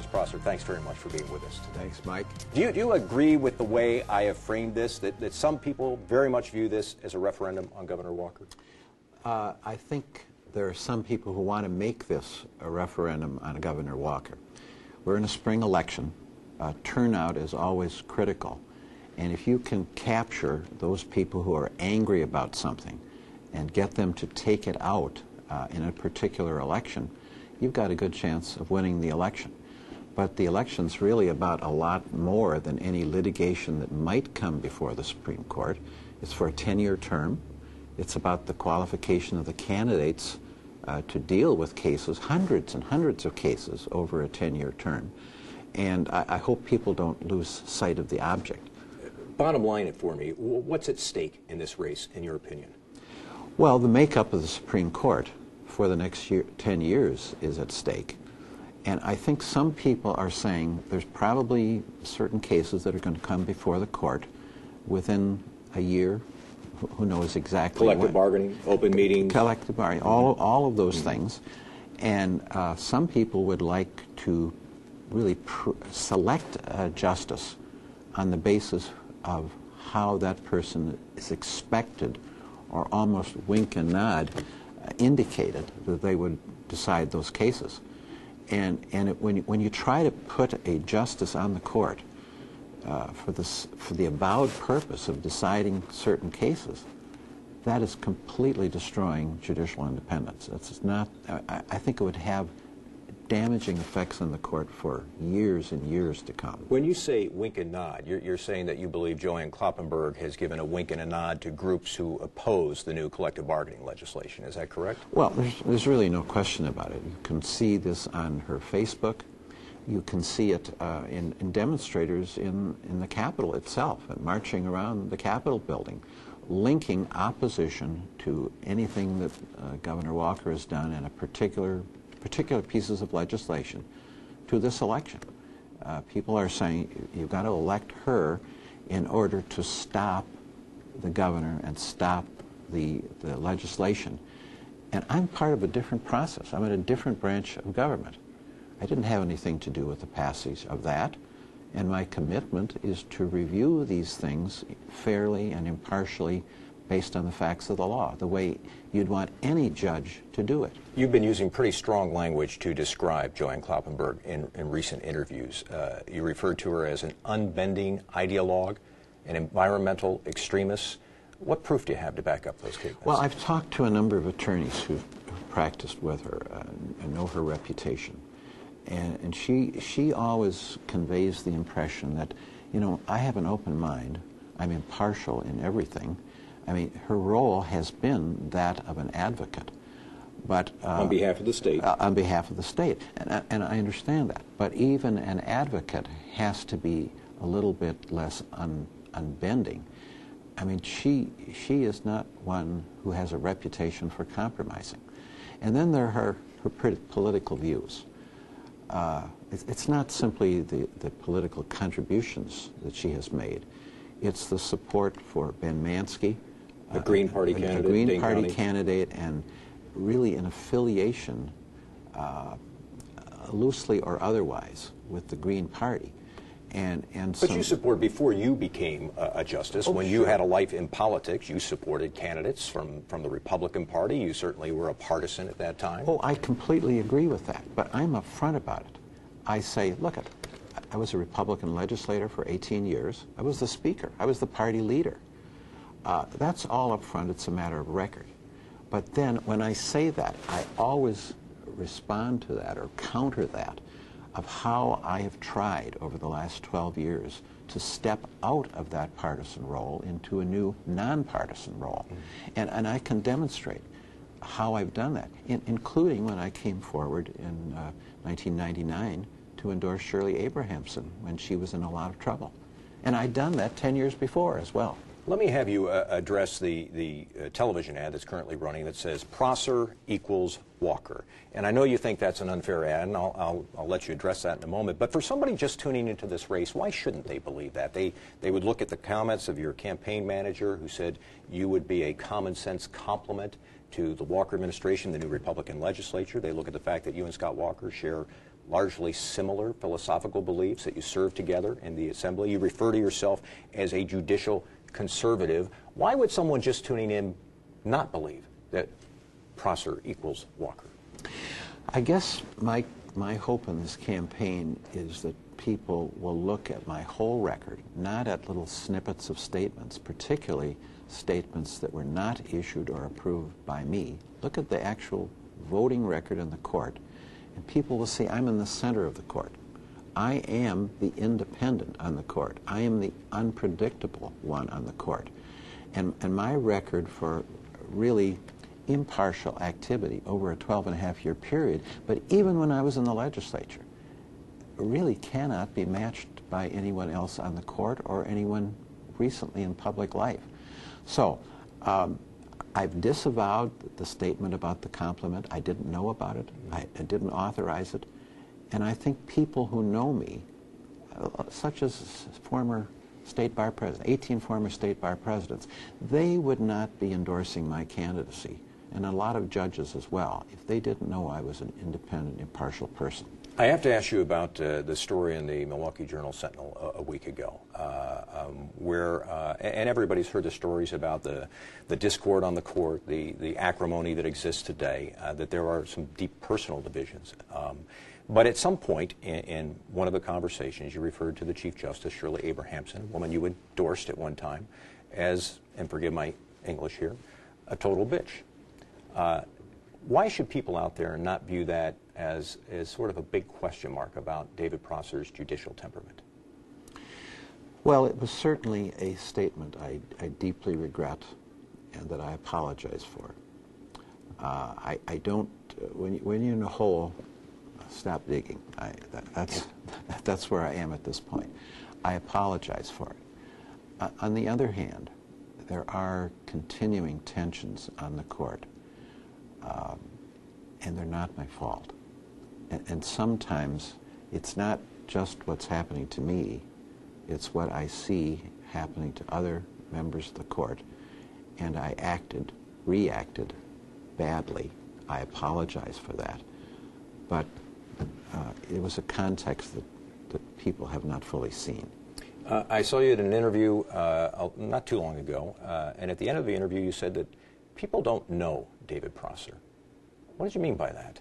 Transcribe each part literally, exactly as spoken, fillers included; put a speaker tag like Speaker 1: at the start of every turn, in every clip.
Speaker 1: Prosser, thanks very much for being with us today.
Speaker 2: Thanks, Mike.
Speaker 1: Do you, do you agree with the way I have framed this, that, that some people very much view this as a referendum on Governor Walker?
Speaker 2: Uh, I think there are some people who want to make this a referendum on Governor Walker. We're in a spring election. Uh, turnout is always critical. And if you can capture those people who are angry about something and get them to take it out uh, in a particular election, you've got a good chance of winning the election. But the election's really about a lot more than any litigation that might come before the Supreme Court. It's for a ten-year term. It's about the qualification of the candidates uh, to deal with cases, hundreds and hundreds of cases over a ten-year term. And I, I hope people don't lose sight of the object.
Speaker 1: Bottom line it for me, what's at stake in this race, in your opinion?
Speaker 2: Well, the makeup of the Supreme Court for the next year, ten years is at stake. And I think some people are saying there's probably certain cases that are going to come before the court within a year. Who knows exactly?
Speaker 1: Collective
Speaker 2: what.
Speaker 1: bargaining, open meetings.
Speaker 2: Collective bargaining, all, all of those mm-hmm. things. And uh, some people would like to really pr select a justice on the basis of how that person is expected, or almost wink and nod uh, indicated that they would decide those cases. And, and it, when, you, when you try to put a justice on the court uh, for, this, for the avowed purpose of deciding certain cases, that is completely destroying judicial independence. It's not, I, I think it would have damaging effects on the court for years and years to come.
Speaker 1: When you say wink and nod, you're, you're saying that you believe Joanne Kloppenburg has given a wink and a nod to groups who oppose the new collective bargaining legislation. Is that correct?
Speaker 2: Well, there's, there's really no question about it. You can see this on her Facebook. You can see it uh, in, in demonstrators in, in the Capitol itself, and marching around the Capitol building, linking opposition to anything that uh, Governor Walker has done in a particular particular pieces of legislation to this election. Uh, people are saying you've got to elect her in order to stop the governor and stop the, the legislation. And I'm part of a different process. I'm in a different branch of government. I didn't have anything to do with the passage of that, and my commitment is to review these things fairly and impartially based on the facts of the law, the way you'd want any judge to do it.
Speaker 1: You've been using pretty strong language to describe Joanne Kloppenburg in, in recent interviews. Uh, you referred to her as an unbending ideologue, an environmental extremist. What proof do you have to back up those statements?
Speaker 2: Well, I've talked to a number of attorneys who've, who've practiced with her uh, and know her reputation. And, and she, she always conveys the impression that, you know, I have an open mind, I'm impartial in everything. I mean, her role has been that of an advocate. But, uh,
Speaker 1: on behalf of the state.
Speaker 2: Uh, on behalf of the state. And, uh, and I understand that. But even an advocate has to be a little bit less un, unbending. I mean, she, she is not one who has a reputation for compromising. And then there are her, her political views. Uh, it, it's not simply the, the political contributions that she has made. It's the support for Ben Mansky,
Speaker 1: the Green Party
Speaker 2: uh,
Speaker 1: candidate,
Speaker 2: the Green
Speaker 1: Dane
Speaker 2: Party
Speaker 1: County. candidate,
Speaker 2: and really an affiliation, uh, loosely or otherwise, with the Green Party. And, and
Speaker 1: but
Speaker 2: some,
Speaker 1: you supported, before you became a, a justice,
Speaker 2: oh,
Speaker 1: when
Speaker 2: sure.
Speaker 1: you had a life in politics, you supported candidates from, from the Republican Party. You certainly were a partisan at that time.
Speaker 2: Oh, I completely agree with that, but I'm upfront about it. I say, look, I was a Republican legislator for eighteen years. I was the speaker. I was the party leader. Uh, that's all up front. It's a matter of record. But then when I say that, I always respond to that or counter that of how I have tried over the last twelve years to step out of that partisan role into a new nonpartisan role. Mm-hmm. and, and I can demonstrate how I've done that, in, including when I came forward in uh, nineteen ninety-nine to endorse Shirley Abrahamson when she was in a lot of trouble. And I'd done that ten years before as well.
Speaker 1: Let me have you uh, address the, the uh, television ad that's currently running that says Prosser equals Walker. And I know you think that's an unfair ad, and I'll, I'll, I'll let you address that in a moment. But for somebody just tuning into this race, why shouldn't they believe that? They, they would look at the comments of your campaign manager who said you would be a common sense complement to the Walker administration, the new Republican legislature. They look at the fact that you and Scott Walker share largely similar philosophical beliefs that you serve together in the Assembly. You refer to yourself as a judicial conservative. Why would someone just tuning in not believe that Prosser equals Walker?
Speaker 2: I guess my, my hope in this campaign is that people will look at my whole record, not at little snippets of statements, particularly statements that were not issued or approved by me. Look at the actual voting record in the court, and people will see I'm in the center of the court. I am the independent on the court. I am the unpredictable one on the court. And, and my record for really impartial activity over a twelve and a half year period, but even when I was in the legislature, really cannot be matched by anyone else on the court or anyone recently in public life. So um, I've disavowed the statement about the compliment. I didn't know about it. I, I didn't authorize it. And I think people who know me, uh, such as former state bar president, eighteen former state bar presidents, they would not be endorsing my candidacy, and a lot of judges as well, if they didn't know I was an independent, impartial person.
Speaker 1: I have to ask you about uh, the story in the Milwaukee Journal-Sentinel a, a week ago, uh, um, where, uh, and everybody's heard the stories about the, the discord on the court, the, the acrimony that exists today, uh, that there are some deep personal divisions. Um, but at some point in, in one of the conversations, you referred to the Chief Justice, Shirley Abrahamson, a woman you endorsed at one time, as, and forgive my English here, a total bitch. Uh, why should people out there not view that as, as sort of a big question mark about David Prosser's judicial temperament?
Speaker 2: Well, it was certainly a statement I, I deeply regret and that I apologize for. Uh, I, I don't, uh, when, you, when you're in a hole, stop digging. I, that, that's, that's where I am at this point. I apologize for it. Uh, on the other hand, there are continuing tensions on the court, um, and they're not my fault. And, and sometimes it's not just what's happening to me, it's what I see happening to other members of the court, and I acted, reacted badly. I apologize for that. But uh, it was a context that, that people have not fully seen.
Speaker 1: Uh, I saw you at an interview uh, not too long ago, uh, and at the end of the interview you said that people don't know David Prosser. What did you mean by that?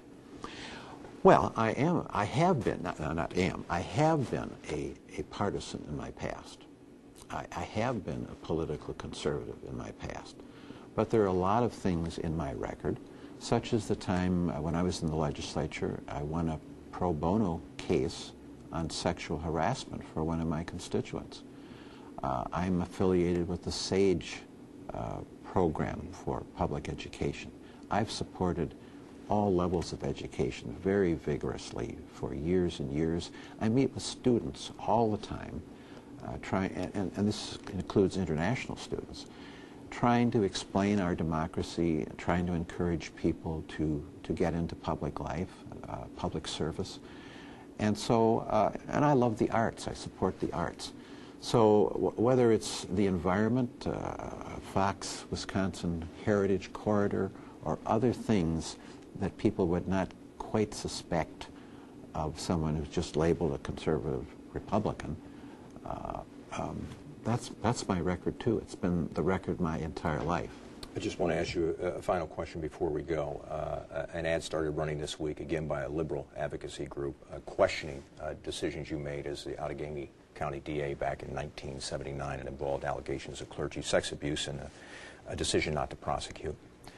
Speaker 2: Well, I am, I have been, not, no, not am, I have been a, a partisan in my past. I, I have been a political conservative in my past. But there are a lot of things in my record, such as the time uh, when I was in the legislature, I won a pro bono case on sexual harassment for one of my constituents. Uh, I'm affiliated with the SAGE uh, program for public education. I've supported all levels of education very vigorously for years and years. I meet with students all the time, uh, try, and, and, and this includes international students, trying to explain our democracy, trying to encourage people to, to get into public life, uh, public service. And so, uh, and I love the arts, I support the arts. So w whether it's the environment, uh, Fox, Wisconsin Heritage Corridor, or other things that people would not quite suspect of someone who's just labeled a conservative Republican, uh, um, that's, that's my record too. It's been the record my entire life.
Speaker 1: I just want to ask you a, a final question before we go. Uh, an ad started running this week, again by a liberal advocacy group, uh, questioning uh, decisions you made as the Outagamie County D A back in nineteen seventy-nine and involved allegations of clergy sex abuse and a, a decision not to prosecute.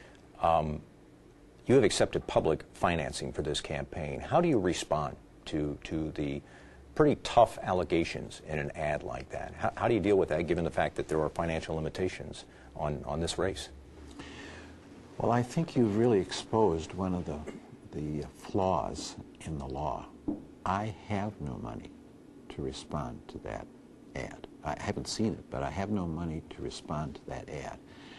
Speaker 1: Um, you have accepted public financing for this campaign. How do you respond to, to the pretty tough allegations in an ad like that? How, how do you deal with that, given the fact that there are financial limitations on, on this race?
Speaker 2: Well, I think you've really exposed one of the, the flaws in the law. I have no money to respond to that ad. I haven't seen it, but I have no money to respond to that ad.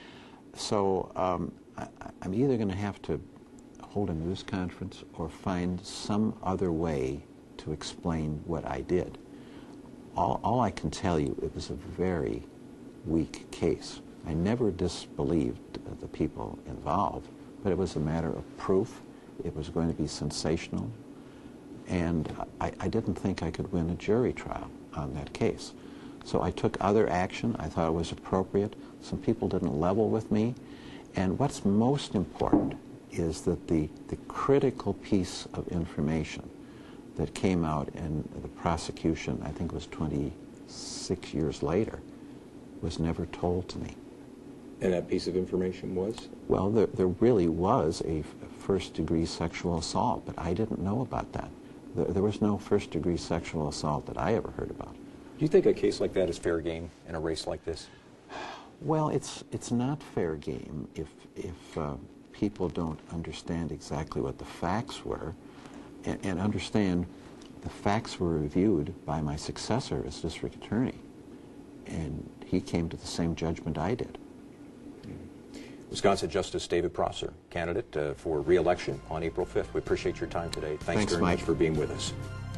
Speaker 2: So um, I, I'm either going to have to hold a news conference or find some other way to explain what I did. All, all I can tell you, it was a very weak case. I never disbelieved the people involved, but it was a matter of proof. It was going to be sensational, and I, I didn't think I could win a jury trial on that case. So I took other action. I thought it was appropriate. Some people didn't level with me. And what's most important is that the, the critical piece of information that came out in the prosecution, I think it was twenty-six years later, was never told to me.
Speaker 1: And that piece of information was?
Speaker 2: Well, there, there really was a first-degree sexual assault, but I didn't know about that. There, there was no first-degree sexual assault that I ever heard about.
Speaker 1: Do you think a case like that is fair game in a race like this?
Speaker 2: Well, it's, it's not fair game if, if uh, people don't understand exactly what the facts were and, and understand the facts were reviewed by my successor as district attorney, and he came to the same judgment I did.
Speaker 1: Wisconsin Justice David Prosser, candidate uh, for re-election on April fifth. We appreciate your time today. Thanks,
Speaker 2: Thanks
Speaker 1: very
Speaker 2: Mike.
Speaker 1: much for being with us.